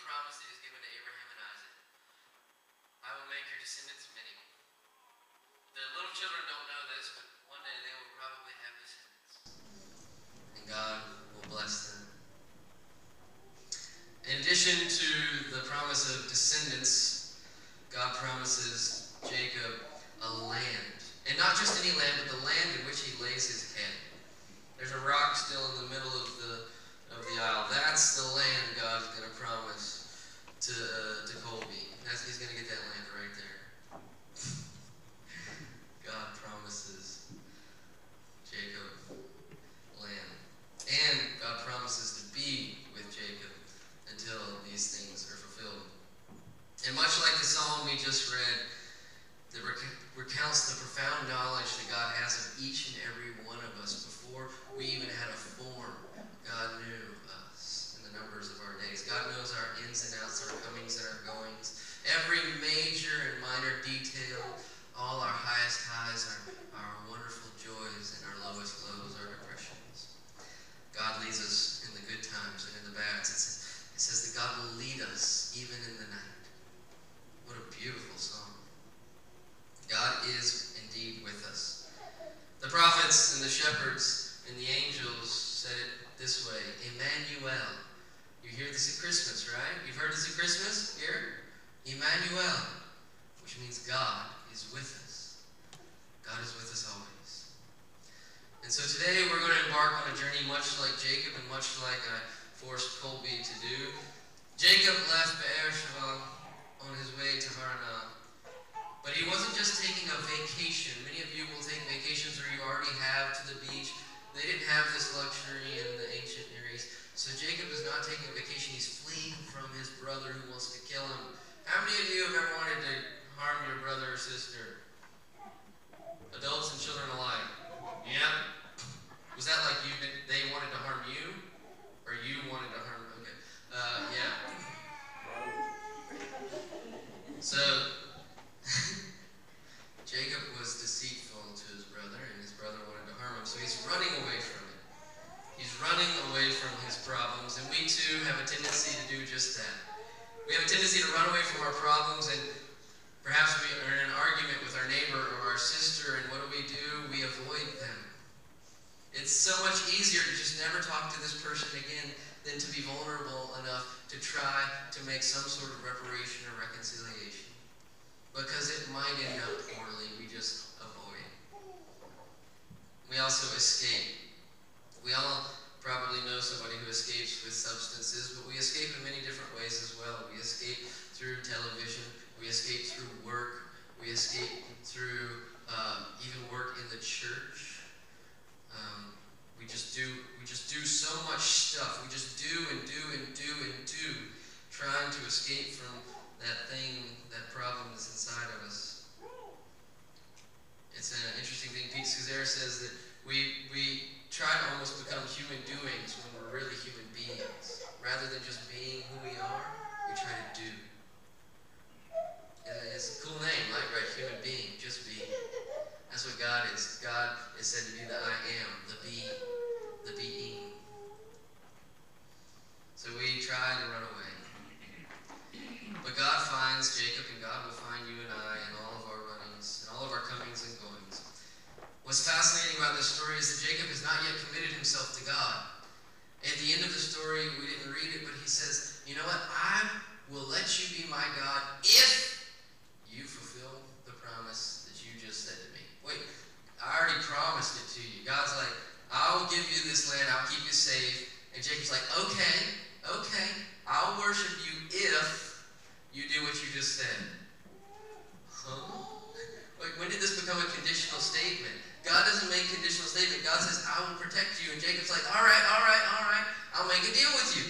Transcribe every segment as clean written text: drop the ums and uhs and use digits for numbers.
promise that He's given to Abraham and Isaac. I will make your descendants many. The little children don't know this, but one day they will probably have descendants. And God will bless them. In addition to the promise of descendants, God promises Jacob a land. And not just any land, but the land in which he lays his head. There's a rock still in the middle of the aisle. That's the land God's going to promise to Colby. He's going to get that land right there. God promises Jacob land. And God promises to be with Jacob until these things are fulfilled. And much like the psalm we just read, that recounts the profound knowledge that God has of each and every one of us before we even had a form. God knew us in the numbers of our days. God knows our ins and outs, our comings and our goings. Every major and minor detail, all our highest highs, our wonderful joys, and our lowest lows, our depressions. God leads us in the good times and in the bad. It says that God will lead us even in the night. What a beautiful song. God is indeed with us. The prophets and the shepherds and the angels said it this way, Emmanuel. You hear this at Christmas, right? You've heard this at Christmas here? Emmanuel, which means God is with us. God is with us always. And so today we're going to embark on a journey much like Jacob and much like I forced Colby to do. Jacob left Beersheba on his way to Haran. But he wasn't just taking a vacation. Many of you will take vacations, or you already have, to the beach. They didn't have this luxury in the ancient Near East. So Jacob is not taking a vacation. He's fleeing from his brother who wants to kill him. How many of you have ever wanted to harm your brother or sister? Adults and children alike. Yeah? Was that like they wanted to harm you? Or you wanted to harm them? Okay. Yeah. So, Jacob was deceitful to his brother, and his brother wanted to harm him. So he's running away from it. He's running away from his problems, and we too have a tendency to do just that. We have a tendency to run away from our problems, and perhaps we are in an argument with our neighbor or our sister, and what do? We avoid them. It's so much easier to just never talk to this person again than to be vulnerable enough to try to make some sort of reparation or reconciliation. Because it might end up poorly, we just avoid. We also escape. We all probably know somebody who escapes with substances, but we escape in many different ways as well. We escape through television. We escape through work. We escape through even work in the church. We just do so much stuff. We just do and do and do and do, trying to escape from that thing, that problem that's inside of us. It's an interesting thing. Pete Scazzera says that we try to almost become human doings when we're really human beings. Rather than just being who we are, we try to do. It's a cool name, right? Human being, just being. That's what God is. God is said to be the I am, the being, the being. So we try to run away. But God finds Jacob, and God will find you and I in all of our runnings, and all of our comings and goings. What's fascinating about this story is that Jacob has not yet committed himself to God. At the end of the story, we didn't read it, but he says, you know what? I will let you be my God if you fulfill the promise that you just said to me. Wait, I already promised it to you. God's like, I'll give you this land. I'll keep you safe. And Jacob's like, okay, I'll worship you if you do what you just said. Huh? Like, when did this become a conditional statement? God doesn't make conditional statement. God says, I will protect you. And Jacob's like, all right. I'll make a deal with you.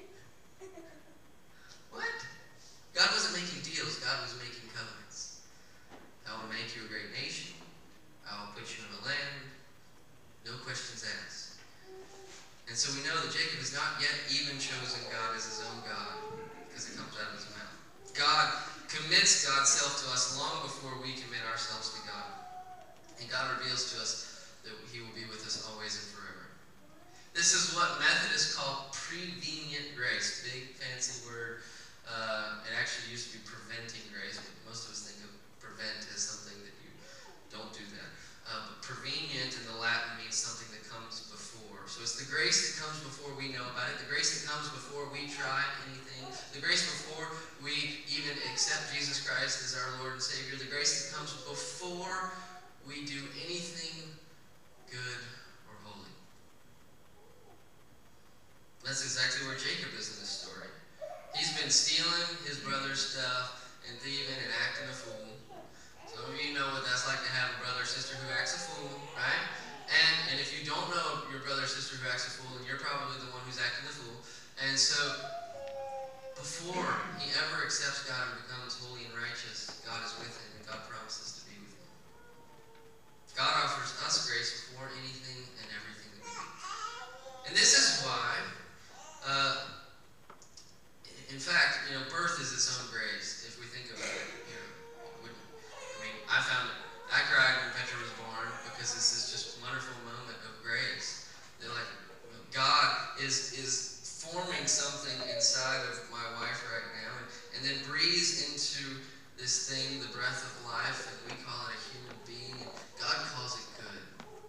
What? God wasn't making deals. God was making covenants. I will make you a great nation. I will put you in a land. No questions asked. And so we know that Jacob has not yet even chosen God as his own God, because it comes out of his mouth. God commits God's self to us long before we commit ourselves to God. And God reveals to us that he will be with us always and forever. This is what Methodists call prevenient grace. Big fancy word. It actually used to be preventing grace, but most of us think of prevent as something that you don't do that. But prevenient in the Latin means something that comes before. So it's the grace that comes before we know about it, the grace that comes before we try anything, the grace before we even accept Jesus Christ as our Lord and Savior, the grace that comes before we do anything good or holy. That's exactly where Jacob is in this story. He's been stealing his brother's stuff and thieving and acting a fool. Some of you know what that's like to have a brother or sister who acts a fool, right? And if you don't know your brother or sister who acts a fool, then you're probably the one who's acting the fool. And so, before he ever accepts God and becomes holy and righteous, God is with him and God promises to be with him. God offers us grace before anything and everything that we do. And this is why, in fact, birth is its own grace, if we think about it. I cried when Petra was born because this is just a wonderful moment of grace. That God is forming something inside of my wife right now and then breathes into this thing, the breath of life, and we call it a human being. And God calls it good.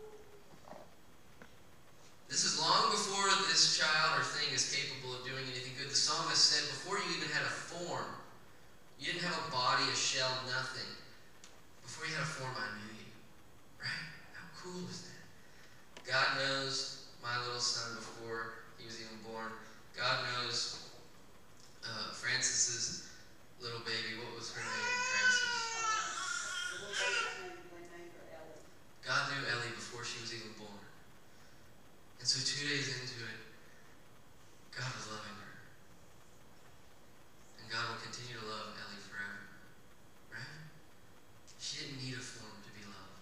This is long before this child or thing is capable of doing anything good. The psalmist said, before you even had a form, you didn't have a body, a shell, nothing. Before you had a form, I knew you. Right? How cool is that? God knows my little son before he was even born. God knows Francis's little baby. What was her name? Francis. God knew Ellie before she was even born. And so 2 days into it, God was loving her. And God will continue to love Ellie forever. Right? She didn't need a form to be loved.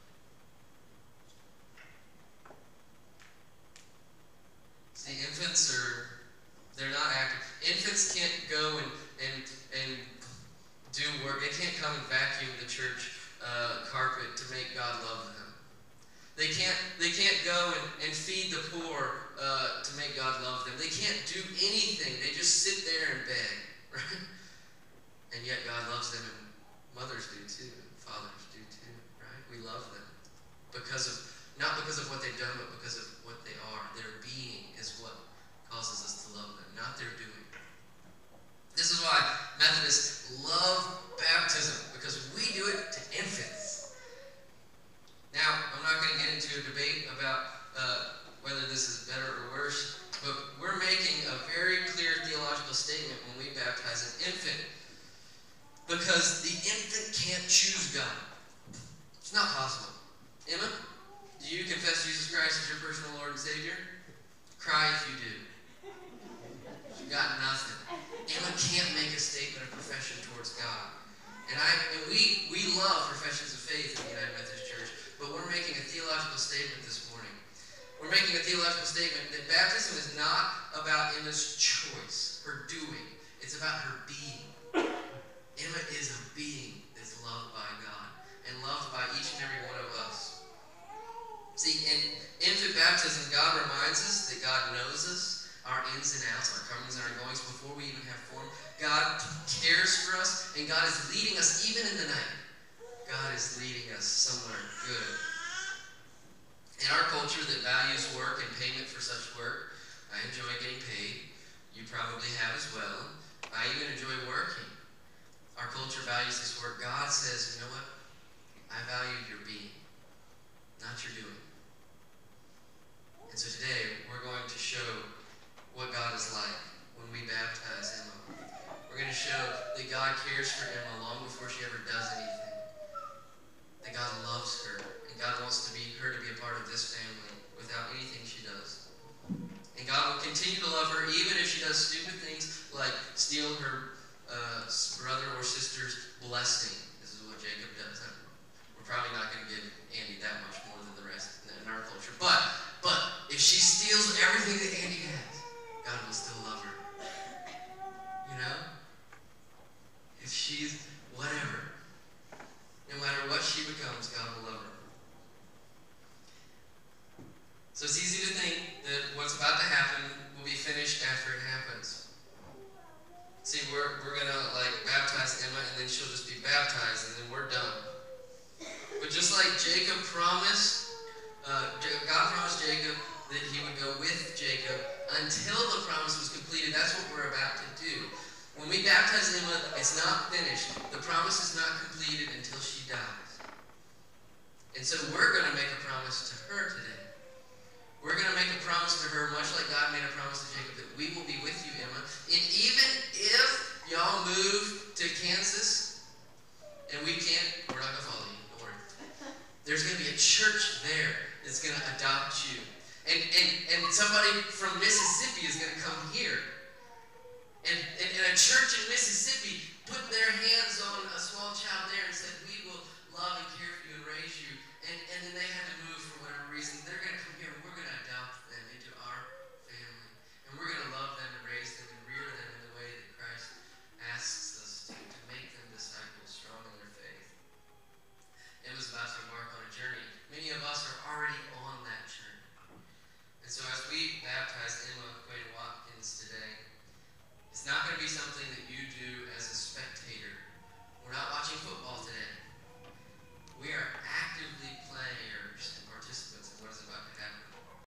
See, infants they're not active. Infants can't go and do work. They can't come and vacuum the church carpet to make God love them. They can't go and feed the poor to make God love them. They can't do anything. They just sit there and beg, right? And yet God loves them, and mothers do too, and fathers do too, right? We love them not because of what they've done, but because of what they are. Their being is what causes us to love them, not their doing. This is why Methodists love baptism, because we do it to infants. Now, I'm not going to get into a debate about whether this is better or worse, but we're making a very clear theological statement when we baptize an infant, because the infant can't choose God. It's not possible. Emma, do you confess Jesus Christ as your personal Lord and Savior? Cry if you do. You got nothing. Emma can't make a statement of profession towards God. And we love professions of faith in the United Methodist Church, but we're making a theological statement this morning. We're making a theological statement that baptism is not about Emma's choice, her doing. It's about her being. Emma is a being that's loved by God and loved by each and every one of us. See, in infant baptism, God reminds us that God knows us, our ins and outs, our comings and our goings before we even have form. God cares for us, and God is leading us even in the night. God is leading us somewhere good. In our culture that values work and payment for such work, I enjoy getting paid. You probably have as well. I even enjoy working. Our culture values this work. God says, you know what? I value your being, not your doing. And so today, we're going to show what God is like when we baptize Emma. We're going to show that God cares for Emma long before she ever does anything. That God loves her, and God wants her to be a part of this family without anything she does. And God will continue to love her even if she does stupid things like steal her brother or sister's blessing. This is what Jacob does. We're probably not going to give Andy that much more than the rest in our culture. But if she steals everything that Andy has, God will still love her. You know? If she's whatever, no matter what she becomes, God will love her. So it's easy to think that what's about to happen will be finished after it happens. See, we're going to like Jacob promised, God promised Jacob that he would go with Jacob until the promise was completed. That's what we're about to do. When we baptize Emma, it's not finished. The promise is not completed until she dies. And so we're going to make a promise to her today. We're going to make a promise to her, much like God made a promise to Jacob, that we will be with you, Emma. And even if y'all move to Kansas, and we can't, we're not going to follow you, don't worry. There's going to be a church there that's going to adopt you. And somebody from Mississippi is going to come here. And a church in Mississippi put their hands on a small child there and said, we will love and care